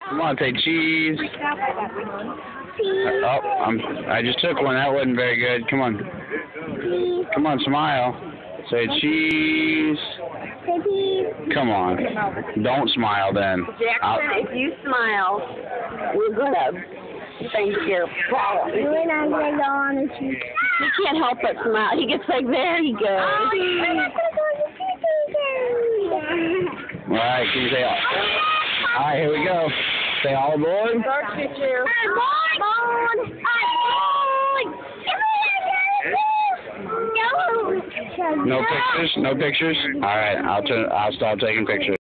Come on, say cheese. Oh, I just took one. That wasn't very good. Come on. Come on, smile. Say cheese. Come on. Don't smile then. Jackson, if you smile, we're gonna thank your father. We're not gonna go on the cheese. He can't help but smile. He gets like, there he goes. Oh, we're not gonna go on the All right, can you say all right, here we go. Say all aboard. Start picture. No pictures? No pictures? All right, I'll start taking pictures.